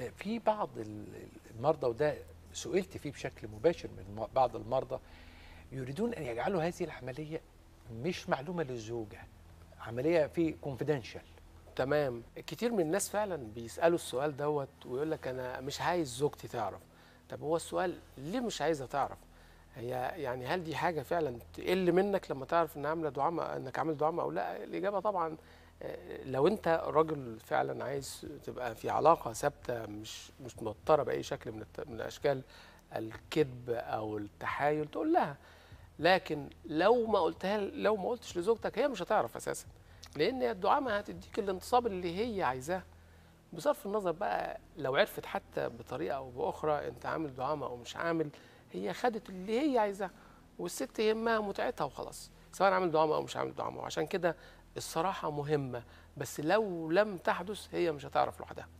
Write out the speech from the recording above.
في بعض المرضى، وده سئلت فيه بشكل مباشر من بعض المرضى، يريدون أن يجعلوا هذه العملية مش معلومة للزوجة، عملية في confidential. تمام. كتير من الناس فعلا بيسألوا السؤال دوت ويقول لك أنا مش عايز زوجتي تعرف. طب هو السؤال ليه مش عايزة تعرف؟ هي يعني هل دي حاجة فعلا تقل منك لما تعرف إن عاملة دعامة، إنك عامل دعامة أو لا؟ الإجابة طبعا لو أنت راجل فعلا عايز تبقى في علاقة ثابتة مش موترة بأي شكل من أشكال الكذب أو التحايل، تقول لها. لكن لو ما قلتش لزوجتك، هي مش هتعرف اساسا، لان الدعامه هتديك الانتصاب اللي هي عايزاه. بصرف النظر بقى لو عرفت حتى بطريقه او باخرى انت عامل دعامه او مش عامل، هي خدت اللي هي عايزاه، والست يهمها متعتها وخلاص، سواء عامل دعامه او مش عامل دعامه. وعشان كده الصراحه مهمه، بس لو لم تحدث هي مش هتعرف لوحدها.